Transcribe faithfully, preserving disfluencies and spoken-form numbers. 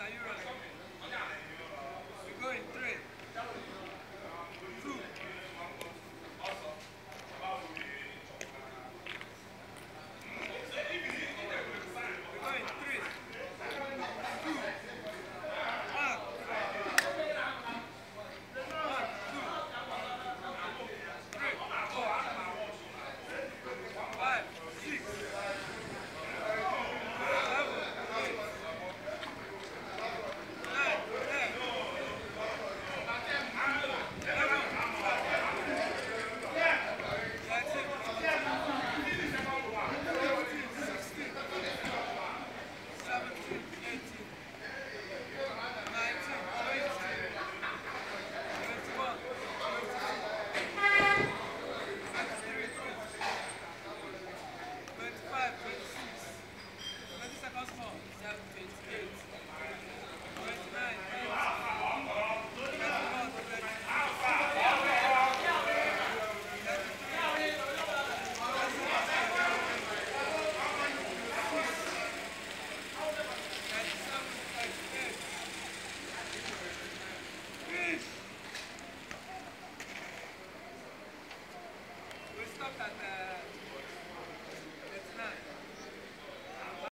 you ready? We go in three, two, we go in three, two, one, one, two, three, four, five, six, seven, eight, nine, ten, eleven, thirteen, sixteen, seventeen, eighteen, nineteen, twenty, twenty-one, twenty-three, twenty-five, twenty-six, twenty seconds more, twenty-eight, twenty-nine, thirty, thirty-one, thirty-seven, thirty-eight. Finish! We stopped at uh,